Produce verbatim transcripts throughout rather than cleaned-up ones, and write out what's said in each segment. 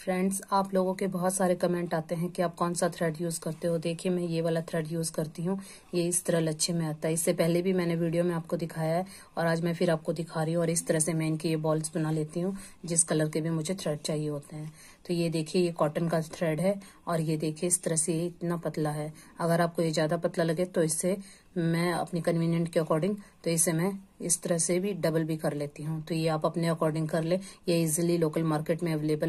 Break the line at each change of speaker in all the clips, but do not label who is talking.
Friends, आप लोगों के बहुत सारे कमेंट आते हैं कि आप कौन सा थ्रेड यूज़ करते हो। देखिए, मैं ये वाला थ्रेड यूज़ करती हूँ। ये इस तरह लच्छे में आता है। इससे पहले भी मैंने वीडियो में आपको दिखाया है और आज मैं फिर आपको दिखा रही हूँ। और इस तरह से मैं इनकी ये बॉल्स बना लेती हूँ जिस कलर के भी मुझे थ्रेड चाहिए होते हैं। तो ये देखिए, ये कॉटन का थ्रेड है और ये देखिए इस तरह से ये इतना पतला है। अगर आपको ये ज़्यादा पतला लगे तो इससे मैं अपनी कन्वीनियंट के अकॉर्डिंग तो इसे मैं इस तरह से भी डबल भी कर लेती हूँ। तो ये आप अपने अकॉर्डिंग कर ले। ये इजीली लोकल मार्केट में available.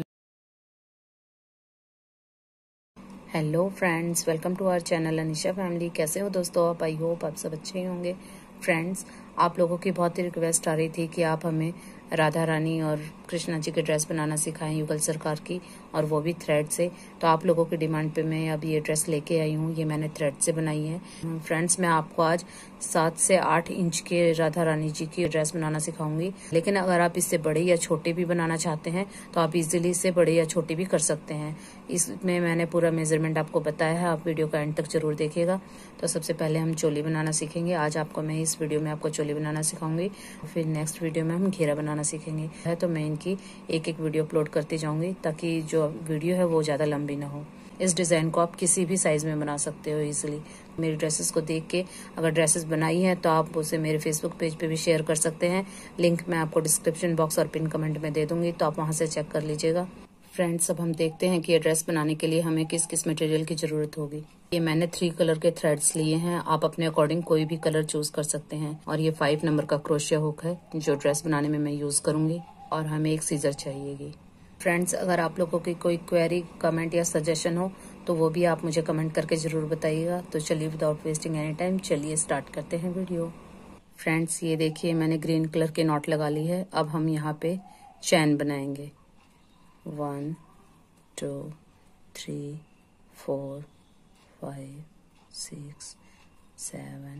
Hello friends, welcome to our channel Anisha family. कैसे हो दोस्तों आप? आई होप आप सब अच्छे ही होंगे। फ्रेंड्स, आप लोगों की बहुत ही रिक्वेस्ट आ रही थी कि आप हमें राधा रानी और कृष्णा जी की ड्रेस बनाना सिखाएं युगल सरकार की, और वो भी थ्रेड से। तो आप लोगों की डिमांड पे मैं अब ये ड्रेस लेके आई हूँ। ये मैंने थ्रेड से बनाई है। फ्रेंड्स, मैं आपको आज सात से आठ इंच के राधा रानी जी की ड्रेस बनाना सिखाऊंगी। लेकिन अगर आप इससे बड़े या छोटे भी बनाना चाहते हैं तो आप इजीली इससे बड़े या छोटे भी कर सकते हैं। इसमें मैंने पूरा मेजरमेंट आपको बताया है। आप वीडियो का एंड तक जरूर देखिएगा। तो सबसे पहले हम चोली बनाना सीखेंगे। आज आपको मैं इस वीडियो में आपको चोली बनाना सिखाऊंगी। फिर नेक्स्ट वीडियो में हम घेरा बनाना सीखेंगे। है तो मैं इनकी एक एक वीडियो अपलोड करती जाऊंगी ताकि जो वीडियो है वो ज्यादा लंबी ना हो। इस डिजाइन को आप किसी भी साइज में बना सकते हो इजीली। मेरी ड्रेसेस को देख के अगर ड्रेसेस बनाई है तो आप उसे मेरे फेसबुक पेज पे भी शेयर कर सकते हैं। लिंक मैं आपको डिस्क्रिप्शन बॉक्स और पिन कमेंट में दे दूंगी, तो आप वहां से चेक कर लीजिएगा। फ्रेंड्स, अब हम देखते हैं कि ये ड्रेस बनाने के लिए हमें किस किस मटेरियल की जरूरत होगी। ये मैंने थ्री कलर के थ्रेड्स लिए हैं। आप अपने अकॉर्डिंग कोई भी कलर चूज कर सकते हैं। और ये फाइव नंबर का क्रोशिया हुक है जो ड्रेस बनाने में मैं यूज करूंगी। और हमें एक सीजर चाहिएगी। फ्रेंड्स, अगर आप लोगों की कोई क्वेरी, कमेंट या सजेशन हो तो वो भी आप मुझे कमेंट करके जरूर बताइएगा। तो चलिए विदाउट वेस्टिंग एनी टाइम चलिए स्टार्ट करते हैं वीडियो। फ्रेंड्स, ये देखिए मैंने ग्रीन कलर के नॉट लगा ली है। अब हम यहाँ पे चैन बनाएंगे। One, two, three, four, five, six, seven,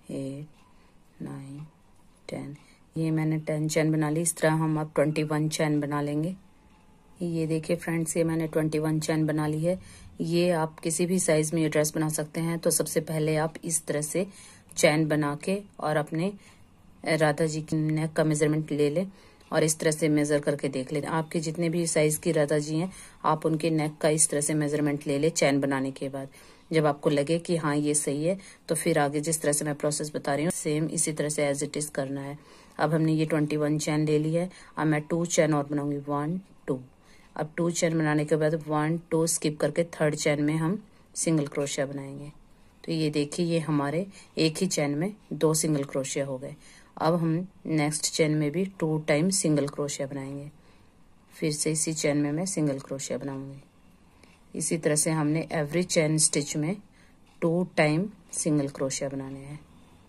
eight, nine, ten. ये मैंने टेन चैन बना ली। इस तरह हम अब ट्वेंटी वन चैन बना लेंगे। ये देखिए फ्रेंड्स, ये मैंने ट्वेंटी वन चैन बना ली है। ये आप किसी भी साइज में ये ड्रेस बना सकते हैं। तो सबसे पहले आप इस तरह से चैन बना के और अपने राधा जी की नेक का मेजरमेंट ले लें और इस तरह से मेजर करके देख लें। आपके जितने भी साइज की राधा जी हैं आप उनके नेक का इस तरह से मेजरमेंट ले लें चैन बनाने के बाद। जब आपको लगे कि हाँ ये सही है तो फिर आगे जिस तरह से मैं प्रोसेस बता रही हूँ सेम इसी तरह से एज इट इज करना है। अब हमने ये ट्वेंटी वन चैन ले ली है। अब मैं टू चैन और बनाऊंगी। One, two. अब टू चैन बनाने के बाद वन, टू स्किप करके थर्ड चैन में हम सिंगल क्रोशिया बनाएंगे। तो ये देखिए, ये हमारे एक ही चैन में दो सिंगल क्रोशिया हो गए। अब हम नेक्स्ट चैन में भी टू टाइम सिंगल क्रोशिया बनाएंगे। फिर से इसी चैन में मैं सिंगल क्रोशिया बनाऊंगी। इसी तरह से हमने एवरी चैन स्टिच में टू टाइम सिंगल क्रोशिया बनाने हैं।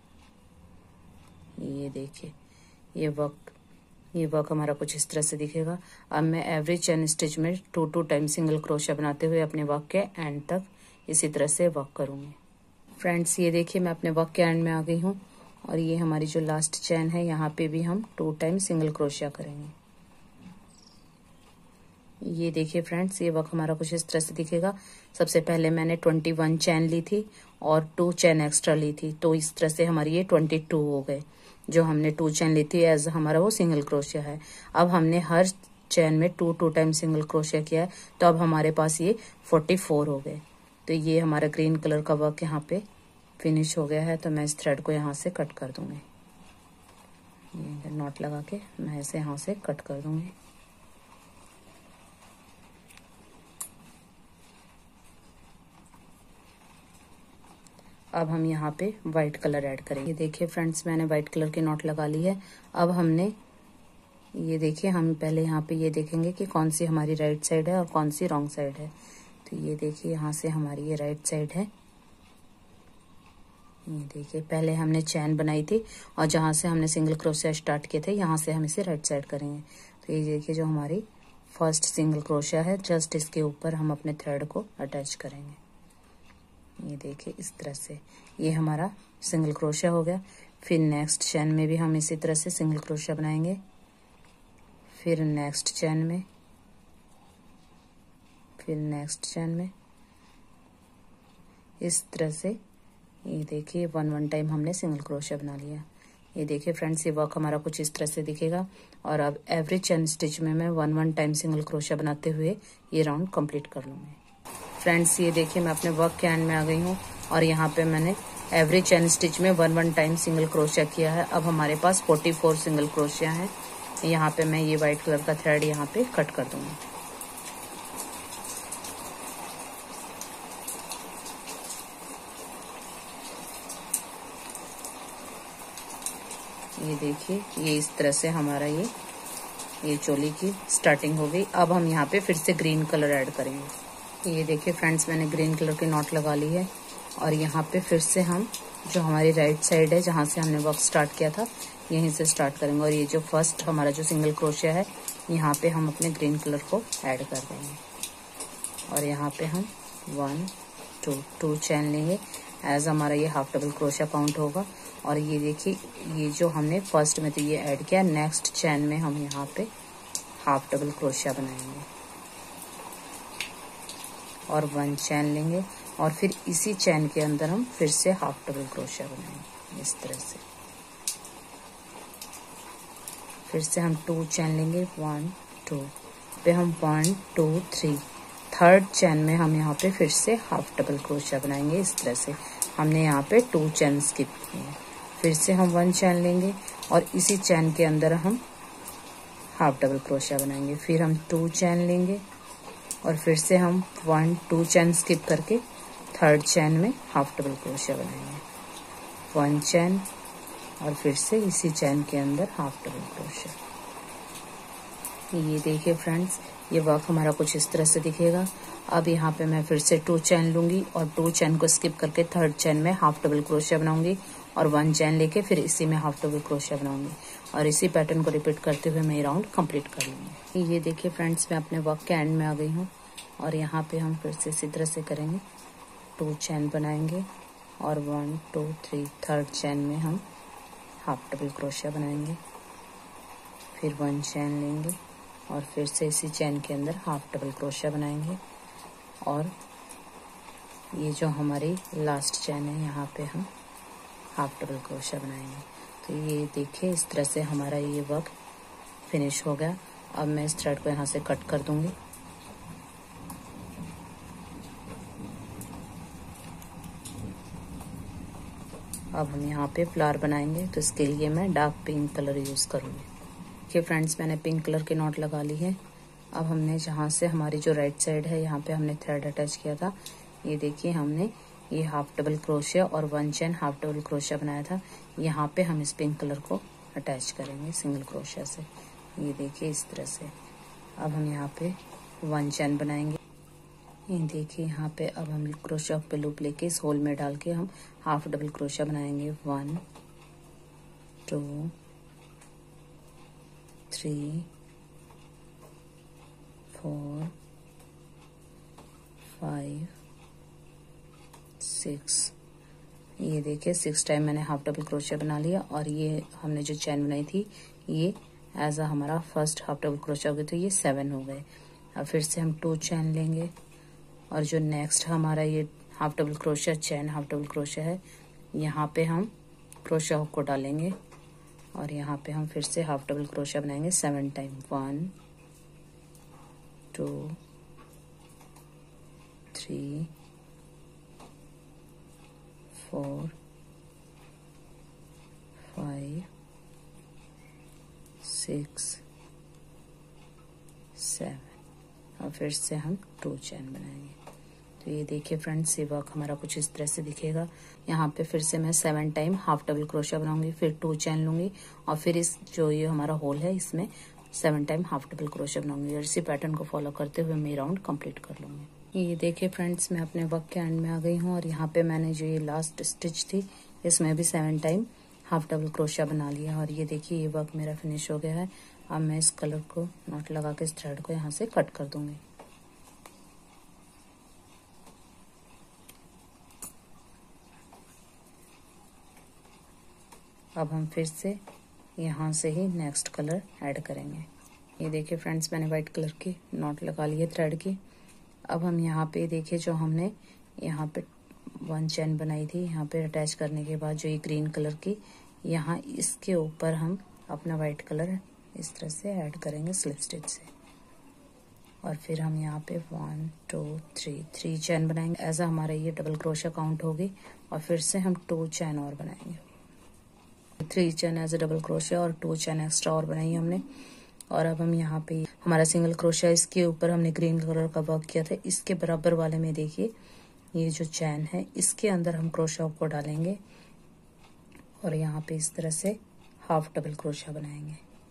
ये देखिए, ये वर्क ये वर्क हमारा कुछ इस तरह से दिखेगा। अब मैं एवरी चैन स्टिच में two two time single crochet बनाते हुए अपने वर्क के एंड तक इसी तरह से वर्क करूंगी। फ्रेंड्स, ये देखिए मैं अपने वर्क के एंड में आ गई हूँ और ये हमारी जो लास्ट चैन है यहाँ पे भी हम टू टाइम सिंगल क्रोशिया करेंगे। ये देखिए फ्रेंड्स, ये वर्क हमारा कुछ इस तरह से दिखेगा। सबसे पहले मैंने ट्वेंटी वन चैन ली थी और टू चैन एक्स्ट्रा ली थी, तो इस तरह से हमारी ये ट्वेंटी टू हो गए। जो हमने टू चैन ली थी एज हमारा वो सिंगल क्रोशिया है। अब हमने हर चैन में टू टू टाइम सिंगल क्रोशिया किया है, तो अब हमारे पास ये फोर्टी फोर हो गए। तो ये हमारा ग्रीन कलर का वर्क यहाँ पे फिनिश हो गया है। तो मैं इस थ्रेड को यहाँ से कट कर दूंगी। ये नॉट लगा के मैं इसे यहाँ से कट कर दूंगी। अब हम यहाँ पे व्हाइट कलर ऐड करेंगे। देखिए फ्रेंड्स, मैंने व्हाइट कलर की नॉट लगा ली है। अब हमने ये देखिए, हम पहले यहाँ पे ये देखेंगे कि कौन सी हमारी राइट साइड है और कौन सी रॉन्ग साइड है। तो ये देखिए, यहाँ से हमारी ये राइट साइड है। ये देखिए, पहले हमने चैन बनाई थी और जहाँ से हमने सिंगल क्रोशिया स्टार्ट किए थे यहाँ से हम इसे राइट साइड करेंगे। तो ये देखिए, जो हमारी फर्स्ट सिंगल क्रोशिया है जस्ट इसके ऊपर हम अपने थ्रेड को अटैच करेंगे। ये देखिए इस तरह से ये हमारा सिंगल क्रोशिया हो गया। फिर नेक्स्ट चैन में भी हम इसी तरह से सिंगल क्रोशिया बनाएंगे। फिर नेक्स्ट चैन में, फिर नेक्स्ट चैन में, इस तरह से ये देखिए वन वन टाइम हमने सिंगल क्रोशिया बना लिया। ये देखिए फ्रेंड्स, ये वर्क हमारा कुछ इस तरह से दिखेगा। और अब एवरी चेन स्टिच में मैं one one time single crochet बनाते हुए ये राउंड कंप्लीट कर लूँगी। फ्रेंड्स ये देखिए, मैं अपने वर्क के एंड में आ गई हूँ और यहाँ पे मैंने एवरी चेन स्टिच में वन वन टाइम सिंगल क्रोशिया किया है। अब हमारे पास फोर्टी फोर सिंगल क्रोशिया हैं। यहाँ पे मैं ये वाइट कलर का थ्रेड यहाँ पे कट कर दूंगी। ये देखिए, ये इस तरह से हमारा ये ये चोली की स्टार्टिंग हो गई। अब हम यहाँ पे फिर से ग्रीन कलर ऐड करेंगे। ये देखिए फ्रेंड्स, मैंने ग्रीन कलर की नॉट लगा ली है और यहाँ पे फिर से हम जो हमारी राइट साइड है, जहाँ से हमने वर्क स्टार्ट किया था, यहीं से स्टार्ट करेंगे। और ये जो फर्स्ट हमारा जो सिंगल क्रोशिया है, यहाँ पे हम अपने ग्रीन कलर को ऐड कर देंगे और यहाँ पे हम वन टू टू चैन लेंगे। एज हमारा ये हाफ डबल क्रोशिया काउंट होगा। और ये देखिए, ये जो हमने फर्स्ट में तो ये ऐड किया, नेक्स्ट चैन में हम यहाँ पे हाफ डबल क्रोशिया बनाएंगे और वन चैन लेंगे और फिर इसी चैन के अंदर हम फिर से हाफ डबल क्रोशिया बनाएंगे इस तरह से। फिर से हम टू चैन लेंगे, वन टू पे हम one two three, third chain में हम यहाँ पे फिर से हाफ डबल क्रोशिया बनाएंगे इस तरह से। हमने यहाँ पे टू चैन स्किप किए हैं। फिर से हम वन चैन लेंगे और इसी चैन के अंदर हम हाफ डबल क्रोशिया बनाएंगे। फिर हम टू चैन लेंगे और फिर से हम वन टू चैन स्किप करके थर्ड चैन में हाफ डबल क्रोशिया बनाएंगे, वन चैन और फिर से इसी चैन के अंदर हाफ डबल क्रोशिया। ये देखिए फ्रेंड्स, ये वर्क हमारा कुछ इस तरह से दिखेगा। अब यहाँ पे मैं फिर से टू चैन लूंगी और टू चैन को स्किप करके थर्ड चैन में हाफ डबल क्रोशिया बनाऊंगी और वन चैन लेके फिर इसी में हाफ डबल क्रोशिया बनाऊंगी और इसी पैटर्न को रिपीट करते हुए मैं ये राउंड कंप्लीट कर लूंगी। ये देखिए फ्रेंड्स, मैं अपने वर्क के एंड में आ गई हूँ और यहाँ पे हम फिर से इसी तरह से करेंगे। टू चैन बनाएंगे और one two three, third chain में हम हाफ डबल क्रोशिया बनाएंगे, फिर वन चैन लेंगे और फिर से इसी चैन के अंदर हाफ डबल क्रोशिया बनाएंगे और ये जो हमारी लास्ट चैन है, यहाँ पे हम हाफ डबल क्रोशिया बनाएंगे। तो ये देखिए, इस तरह से हमारा ये वर्क फिनिश हो गया। अब मैं इस थ्रेड को यहाँ से कट कर दूंगी। अब हम यहाँ पे फ्लावर बनाएंगे, तो इसके लिए मैं डार्क पिंक कलर यूज करूंगी। देखिए फ्रेंड्स, मैंने पिंक कलर की नॉट लगा ली है। अब हमने जहाँ से हमारी जो राइट साइड है, यहाँ पे हमने थ्रेड अटैच किया था, ये देखिए हमने ये हाफ डबल क्रोशिया और वन चैन हाफ डबल क्रोशिया बनाया था। यहाँ पे हम इस पिंक कलर को अटैच करेंगे सिंगल क्रोशिया से। ये देखिए इस तरह से। अब हम यहाँ पे वन चैन बनाएंगे। ये देखिए यहाँ पे अब हम क्रोशिया पे लूप लेके इस होल में डाल के हम हाफ डबल क्रोशिया बनाएंगे। One two three four five six. ये देखिए सिक्स टाइम मैंने हाफ डबल क्रोशिया बना लिया और ये हमने जो चैन बनाई थी, ये एज अ हमारा फर्स्ट हाफ डबल क्रोशिया हो गई, तो ये सेवन हो गए। अब फिर से हम टू चैन लेंगे और जो नेक्स्ट हमारा ये हाफ डबल क्रोशिया चैन हाफ डबल क्रोशिया है, यहाँ पे हम क्रोशिया हुक को डालेंगे और यहाँ पे हम फिर से हाफ डबल क्रोशिया बनाएंगे seven time. One two three four five six seven और फिर से हम टू चैन बनाएंगे। तो ये देखिए फ्रेंड्स, ये वर्क हमारा कुछ इस तरह से दिखेगा। यहाँ पे फिर से मैं सेवन टाइम हाफ डबल क्रोशिया बनाऊंगी, फिर टू चैन लूंगी और फिर इस जो ये हमारा होल है, इसमें सेवन टाइम हाफ डबल क्रोशिया बनाऊंगी और इसी पैटर्न को फॉलो करते हुए मैं राउंड कंप्लीट कर लूंगी। ये देखिए फ्रेंड्स, मैं अपने वर्क के एंड में आ गई हूँ और यहाँ पे मैंने जो ये लास्ट स्टिच थी, इसमें भी seven time half double crochet बना लिया और ये देखिए ये वर्क मेरा फिनिश हो गया है। अब मैं इस कलर को नॉट लगा के इस थ्रेड को यहाँ से कट कर दूंगी। अब हम फिर से यहाँ से ही नेक्स्ट कलर ऐड करेंगे। ये देखिए फ्रेंड्स, मैंने व्हाइट कलर की नॉट लगा ली है थ्रेड की। अब हम यहाँ पे देखिए जो हमने यहाँ पे वन चैन बनाई थी, यहाँ पे अटैच करने के बाद जो ये ग्रीन कलर की यहाँ इसके ऊपर हम अपना वाइट कलर इस तरह से ऐड करेंगे स्लिप स्टिच से, और फिर हम यहाँ पे one two three three chain बनाएंगे। ऐसा हमारा ये डबल क्रोशा काउंट होगी, और फिर से हम टू चैन और बनाएंगे। Three chain as a double crochet और टू चैन एक्स्ट्रा और बनाई हमने। और अब हम यहाँ पे हमारा सिंगल क्रोशा, इसके ऊपर हमने ग्रीन कलर का वर्क किया था, इसके बराबर वाले में देखिए ये जो चैन है इसके अंदर हम क्रोशा को डालेंगे और यहाँ पे इस तरह से हाफ डबल क्रोशा बनाएंगे।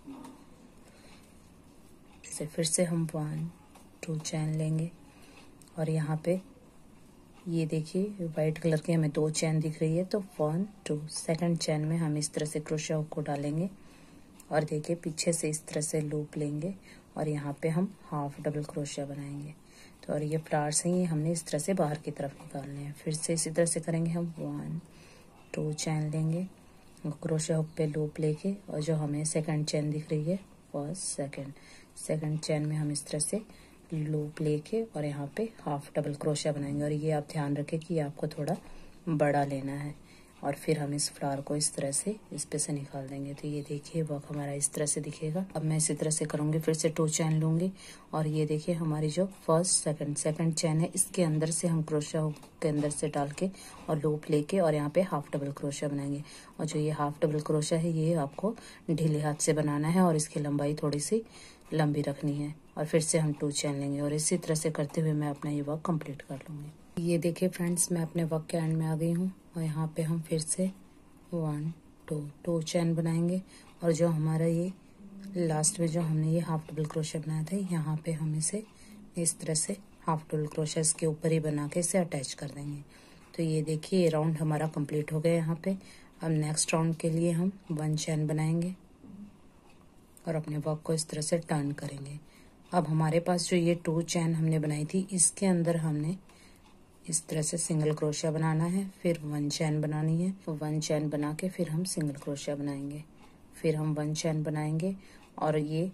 से फिर से हम वन टू चैन लेंगे, और यहाँ पे ये देखिए वाइट कलर की हमें दो चैन दिख रही है, तो वन टू सेकंड चैन में हम इस तरह से क्रोशा को डालेंगे, और देखिए पीछे से इस तरह से लूप लेंगे और यहाँ पे हम हाफ डबल क्रोशा बनाएंगे। तो और ये फ्लावर्स हैं, ये हमने इस तरह से बाहर की तरफ निकालने हैं। फिर से इसी तरह से करेंगे हम वन टू चैन लेंगे, क्रोशा हुक पे लूप लेके, और जो हमें सेकंड चैन दिख रही है फर्स्ट सेकंड सेकंड चैन में हम इस तरह से लूप लेके और यहाँ पे हाफ डबल क्रोशा बनाएंगे। और ये आप ध्यान रखें कि आपको थोड़ा बड़ा लेना है, और फिर हम इस फ्लावर को इस तरह से इस पे से निकाल देंगे। तो ये देखिए वर्क हमारा इस तरह से दिखेगा। अब मैं इसी तरह से करूँगी, फिर से टू चैन लूँगी, और ये देखिए हमारी जो फर्स्ट सेकंड सेकंड चैन है इसके अंदर से हम क्रोशा के अंदर से डाल के और लूप लेके और यहाँ पे हाफ डबल क्रोशा बनाएंगे। और जो ये हाफ डबल क्रोशा है ये आपको ढीले हाथ से बनाना है, और इसकी लंबाई थोड़ी सी लंबी रखनी है। और फिर से हम टू चैन लेंगे, और इसी तरह से करते हुए मैं अपना ये वर्क कंप्लीट कर लूँगी। ये देखिए फ्रेंड्स, मैं अपने वर्क के एंड में आ गई हूँ, और यहाँ पे हम फिर से वन टू टू चैन बनाएंगे, और जो हमारा ये लास्ट में जो हमने ये हाफ डबल क्रोशा बनाया था यहाँ पे हम इसे इस तरह से हाफ डबल क्रोशा इसके ऊपर ही बना के इसे अटैच कर देंगे। तो ये देखिए ये राउंड हमारा कंप्लीट हो गया यहाँ पे। अब नेक्स्ट राउंड के लिए हम वन चैन बनाएंगे और अपने वर्क को इस तरह से टर्न करेंगे। अब हमारे पास जो ये टू चैन हमने बनाई थी इसके अंदर हमने इस तरह से सिंगल क्रोशा बनाना है, फिर वन चैन बनानी है, वन चैन बना के फिर हम सिंगल क्रोशा बनाएंगे, फिर हम वन चैन बनाएंगे, और ये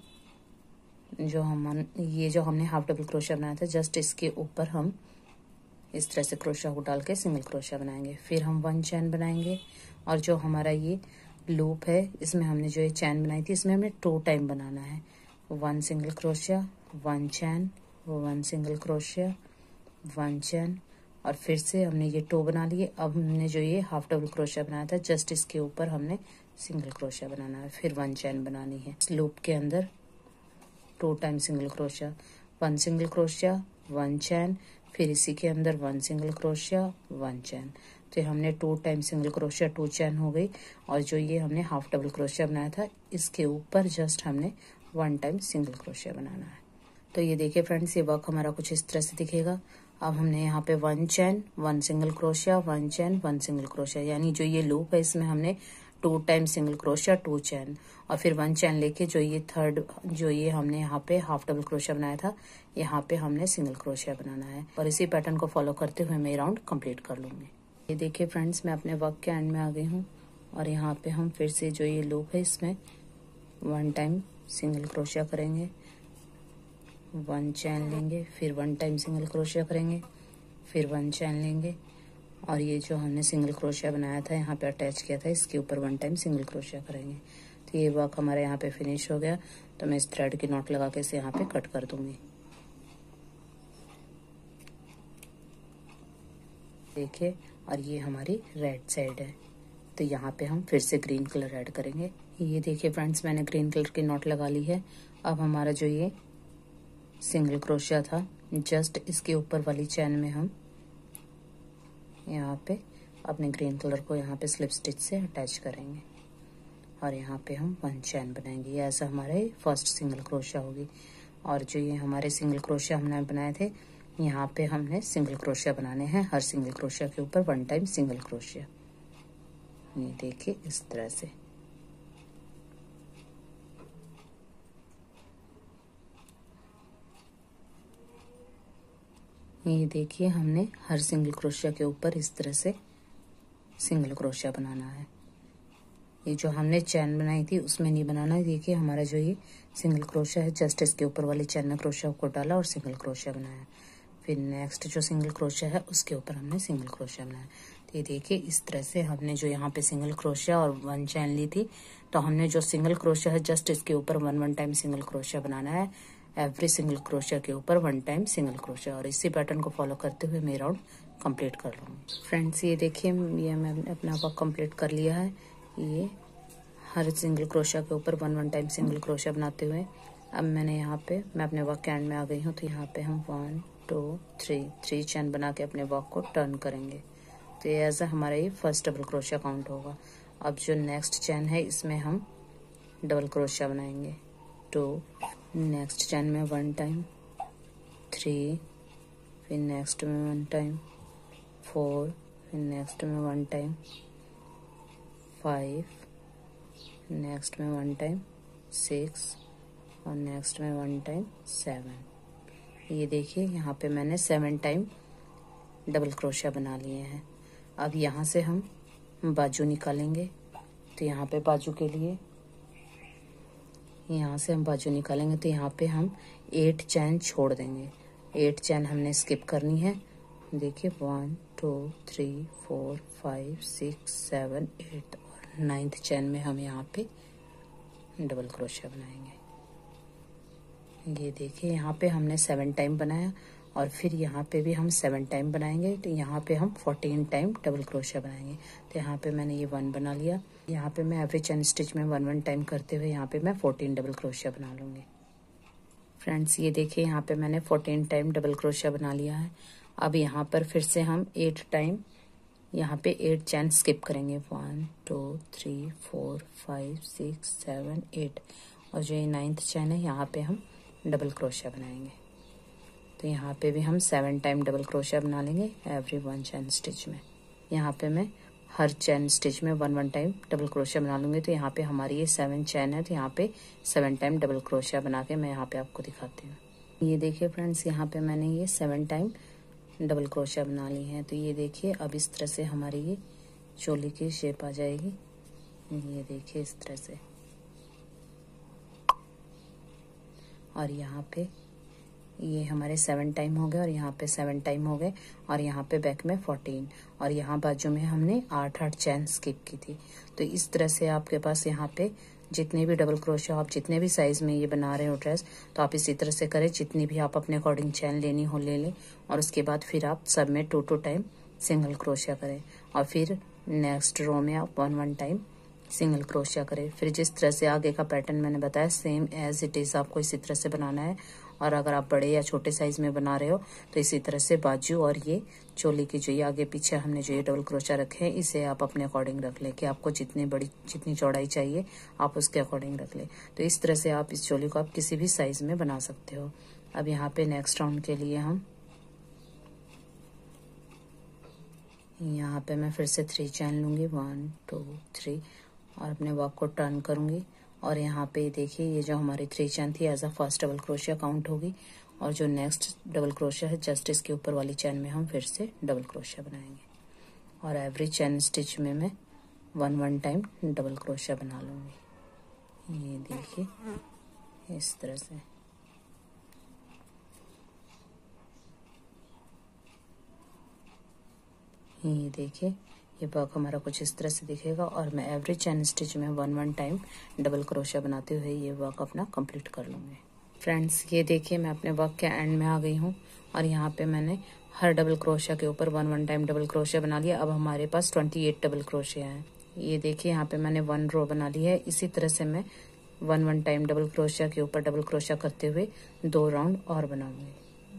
जो हम ये जो हमने हाफ डबल क्रोशा बनाया था जस्ट इसके ऊपर हम इस तरह से क्रोशा को डाल के सिंगल क्रोशा बनाएंगे, फिर हम वन चैन बनाएंगे। और जो हमारा ये लूप है इसमें हमने जो ये चैन बनाई थी इसमें हमें टू टाइम बनाना है, one single crochet, one chain, one single crochet, one chain, और फिर से हमने ये टो बना लिए। अब हमने जो ये हाफ डबल क्रोशा बनाया था जस्ट इसके ऊपर हमने सिंगल क्रोशा बनाना है, फिर वन चैन बनानी है। इस लूप के अंदर two time single crochet, one single crochet, one chain, फिर इसी के अंदर one single crochet, one chain. तो हमने two time single crochet two chain हो गई, और जो ये हमने हाफ डबल क्रोशा बनाया था इसके ऊपर जस्ट हमने वन टाइम सिंगल क्रोशा बनाना है। तो ये देखिए फ्रेंड्स, ये वर्क हमारा कुछ इस तरह से दिखेगा। अब हमने यहाँ पे one chain, one single crochet, one chain, one single crochet, यानी जो ये लूप है इसमें हमने two time single crochet, two chain, और फिर वन चैन लेके जो ये थर्ड जो ये हमने यहाँ पे हाफ डबल क्रोशा बनाया था यहाँ पे हमने सिंगल क्रोशा बनाना है। और इसी पैटर्न को फॉलो करते हुए मैं राउंड कंप्लीट कर लूंगी। ये देखिए फ्रेंड्स, मैं अपने वर्क के एंड में आ गई हूँ, और यहाँ पे हम फिर से जो ये लूप है इसमें वन टाइम सिंगल क्रोशा करेंगे, वन चैन लेंगे, फिर वन टाइम सिंगल क्रोशिया करेंगे, फिर वन चैन लेंगे, और ये जो हमने सिंगल क्रोशिया बनाया था यहाँ पे अटैच किया था इसके ऊपर वन टाइम सिंगल क्रोशिया करेंगे। तो ये वर्क हमारे यहाँ पे फिनिश हो गया। तो मैं इस थ्रेड की नॉट लगा के इसे यहाँ पे कट कर दूंगी। देखिए, और ये हमारी रेड साइड है, तो यहाँ पे हम फिर से ग्रीन कलर ऐड करेंगे। ये देखिए फ्रेंड्स, मैंने ग्रीन कलर की नॉट लगा ली है। अब हमारा जो ये सिंगल क्रोशिया था जस्ट इसके ऊपर वाली चैन में हम यहाँ पे अपने ग्रीन कलर को यहाँ पे स्लिप स्टिच से अटैच करेंगे, और यहाँ पे हम वन चैन बनाएंगे। ये ऐसा हमारे फर्स्ट सिंगल क्रोशिया होगी। और जो ये हमारे सिंगल क्रोशिया हमने बनाए थे यहाँ पे हमने सिंगल क्रोशिया बनाने हैं, हर सिंगल क्रोशिया के ऊपर वन टाइम सिंगल क्रोशिया। ये देखिए इस तरह से। ये देखिए हमने हर सिंगल क्रोशिया के ऊपर इस तरह से सिंगल क्रोशिया बनाना है। ये जो हमने चैन बनाई थी उसमें नहीं बनाना है। देखिए हमारा जो ये सिंगल क्रोशिया है जस्ट इसके ऊपर वाली चैन में क्रोशिया को डाला और सिंगल क्रोशिया बनाया। फिर नेक्स्ट जो सिंगल क्रोशिया है उसके ऊपर हमने सिंगल क्रोशिया बनाया। तो ये देखिए इस तरह से हमने जो यहाँ पे सिंगल क्रोशिया और वन चैन ली थी, तो हमने जो सिंगल क्रोशिया है जस्ट इसके ऊपर one one time single crochet बनाना है। एवरी सिंगल क्रोशिया के ऊपर वन टाइम सिंगल क्रोशिया, और इसी पैटर्न को फॉलो करते हुए मैं राउंड कंप्लीट कर लूँगी। फ्रेंड्स ये देखिए ये मैंने अपना वर्क कंप्लीट कर लिया है। ये हर सिंगल क्रोशिया के ऊपर one one time single crochet बनाते हुए अब मैंने यहाँ पे मैं अपने वर्क के एंड में आ गई हूँ। तो यहाँ पे हम one two three three chain बना के अपने वर्क को टर्न करेंगे। तो ये ऐसा हमारा ये फर्स्ट डबल क्रोशिया काउंट होगा। अब जो नेक्स्ट चैन है इसमें हम डबल क्रोशिया बनाएंगे। टू, नेक्स्ट चैन में वन टाइम, थ्री, फिर नेक्स्ट में वन टाइम, फोर, फिर नेक्स्ट में वन टाइम, फाइव, नेक्स्ट में वन टाइम, सिक्स, और नेक्स्ट में वन टाइम, सेवन। ये देखिए यहाँ पे मैंने सेवन टाइम डबल क्रोशिया बना लिए हैं। अब यहाँ से हम बाजू निकालेंगे। तो यहाँ पे बाजू के लिए यहाँ से हम बाजू निकालेंगे। तो यहाँ पे हम एट चैन छोड़ देंगे। एट चैन हमने स्किप करनी है। देखिए one two three four five six seven eight, और नाइन्थ चैन में हम यहाँ पे डबल क्रोशिया बनाएंगे। ये देखिए यहाँ पे हमने सेवन टाइम बनाया, और फिर यहाँ पे भी हम सेवन टाइम बनाएंगे। तो यहाँ पे हम फोर्टीन टाइम डबल क्रोशिया बनाएंगे। तो यहाँ पे मैंने ये वन बना लिया। यहाँ पे मैं एवरी चैन स्टिच में वन वन टाइम करते हुए यहाँ पे मैं फोर्टीन डबल क्रोशिया बना लूँगी। फ्रेंड्स ये देखिए यहाँ पे मैंने फोर्टीन टाइम डबल क्रोशिया बना लिया है। अब यहाँ पर फिर से हम एट टाइम यहाँ पे एट चैन स्किप करेंगे। One two three four five six seven eight, और जो ये नाइन्थ चैन है यहाँ पे हम डबल क्रोशिया बनाएंगे। तो यहाँ पे भी हम सेवन टाइम डबल क्रोशिया बना लेंगे एवरी वन चैन स्टिच में। यहाँ पे मैं हर चैन स्टिच में one one time double crochet बना लूँगी। तो यहाँ पे हमारी ये सेवन चैन है, तो यहाँ पे सेवन टाइम डबल क्रोशिया बना के मैं यहाँ पे आपको दिखाती हूँ। ये देखिए फ्रेंड्स यहाँ पे मैंने ये सेवन टाइम डबल क्रोशिया बना ली है। तो ये देखिए अब इस तरह से हमारी ये चोली की शेप आ जाएगी। ये देखिए इस तरह से, और यहाँ पे ये हमारे सेवन टाइम हो गए, और यहाँ पे सेवन टाइम हो गए, और यहाँ पे बैक में फोर्टीन, और यहाँ बाजू में हमने आठ आठ चैन स्किप की थी। तो इस तरह से आपके पास यहाँ पे जितने भी डबल क्रोशिया आप जितने भी साइज में ये बना रहे हो ड्रेस, तो आप इसी तरह से करें। जितनी भी आप अपने अकॉर्डिंग चैन लेनी हो ले लें, और उसके बाद फिर आप सब में two two time single crochet करें, और फिर नेक्स्ट रो में आप one one time single crochet करें। फिर जिस तरह से आगे का पैटर्न मैंने बताया सेम एज इट इज़ आपको इसी तरह से बनाना है। और अगर आप बड़े या छोटे साइज में बना रहे हो तो इसी तरह से बाजू और ये चोली की जो ये आगे पीछे हमने जो ये डबल क्रोशिया रखे हैं, इसे आप अपने अकॉर्डिंग रख लें कि आपको जितनी बड़ी जितनी चौड़ाई चाहिए आप उसके अकॉर्डिंग रख लें। तो इस तरह से आप इस चोली को आप किसी भी साइज में बना सकते हो। अब यहाँ पे नेक्स्ट राउंड के लिए हम यहाँ पे मैं फिर से थ्री चैन लूँगी, वन टू थ्री, और अपने वर्क को टर्न करूँगी। और यहाँ पे देखिए ये जो हमारी थ्री चैन थी as a first double crochet count होगी, और जो नेक्स्ट डबल क्रोशिया है जस्ट इसके ऊपर वाली चैन में हम फिर से डबल क्रोशिया बनाएंगे। और एवरी चैन स्टिच में मैं one one time double crochet बना लूँगी। ये देखिए इस तरह से। ये देखिए ये वर्क हमारा कुछ इस तरह से दिखेगा, और मैं एवरी चैन स्टिच में one one time double crochet बनाते हुए ये वर्क अपना कंप्लीट कर लूँगी। फ्रेंड्स ये देखिए मैं अपने वर्क के एंड में आ गई हूँ, और यहाँ पे मैंने हर डबल क्रोशिया के ऊपर one one time double crochet बना लिया। अब हमारे पास ट्वेंटी एट डबल क्रोशिया है। ये देखिए यहाँ पे मैंने वन रो बना ली है। इसी तरह से मैं one one time double crochet के ऊपर डबल क्रोशिया करते हुए दो राउंड और बनाऊंगी।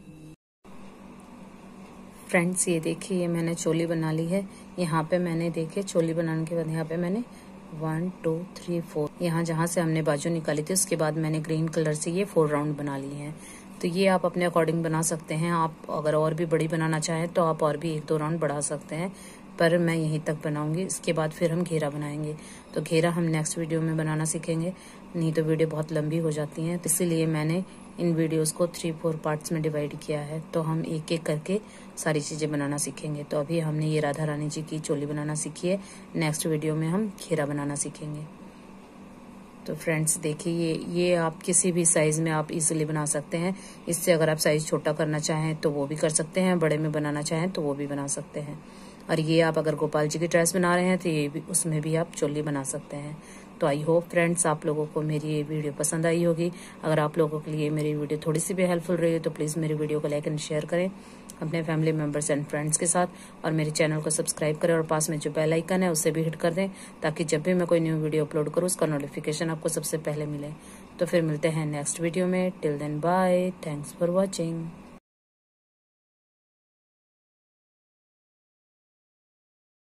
फ्रेंड्स ये देखिए ये मैंने चोली बना ली है। यहाँ पे मैंने देखिए चोली बनाने के बाद यहाँ पे मैंने वन टू थ्री फोर, यहाँ जहाँ से हमने बाजू निकाली थी उसके बाद मैंने ग्रीन कलर से ये फोर राउंड बना लिए हैं। तो ये आप अपने अकॉर्डिंग बना सकते हैं। आप अगर और भी बड़ी बनाना चाहें तो आप और भी एक दो राउंड बढ़ा सकते हैं, पर मैं यहीं तक बनाऊंगी। इसके बाद फिर हम घेरा बनाएंगे। तो घेरा हम नेक्स्ट वीडियो में बनाना सीखेंगे, नहीं तो वीडियो बहुत लंबी हो जाती है। इसीलिए मैंने इन वीडियोस को थ्री फोर पार्ट्स में डिवाइड किया है। तो हम एक एक करके सारी चीज़ें बनाना सीखेंगे। तो अभी हमने ये राधा रानी जी की चोली बनाना सीखी है, नेक्स्ट वीडियो में हम घेरा बनाना सीखेंगे। तो फ्रेंड्स देखिए ये ये आप किसी भी साइज में आप इजीली बना सकते हैं। इससे अगर आप साइज छोटा करना चाहें तो वो भी कर सकते हैं, बड़े में बनाना चाहें तो वो भी बना सकते हैं। और ये आप अगर गोपाल जी की ड्रेस बना रहे हैं तो ये भी उसमें भी आप चोली बना सकते हैं। तो आई होप फ्रेंड्स आप लोगों को मेरी ये वीडियो पसंद आई होगी। अगर आप लोगों के लिए मेरी वीडियो थोड़ी सी भी हेल्पफुल रही है तो प्लीज़ मेरी वीडियो को लाइक एंड शेयर करें अपने फैमिली मेम्बर्स एंड फ्रेंड्स के साथ, और मेरे चैनल को सब्सक्राइब करें और पास में जो बेल आइकन है उसे भी हिट कर दें ताकि जब भी मैं कोई न्यू वीडियो अपलोड करूँ उसका नोटिफिकेशन आपको सबसे पहले मिले। तो फिर मिलते हैं नेक्स्ट वीडियो में। Till then bye, thanks for watching.